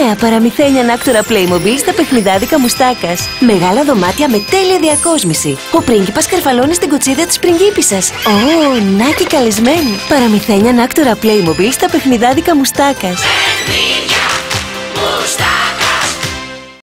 Νέα παραμυθένια ανάκτορα Playmobil στα παιχνιδάδικα Μουστάκας. Μεγάλα δωμάτια με τέλεια διακόσμηση. Ο πρίγκιπας καρφαλώνει στην κουτσίδα της πριγκίπισσας. Ω, να και καλεσμένοι. Παραμυθένια ανάκτορα Playmobil στα παιχνιδάδικα Μουστάκας.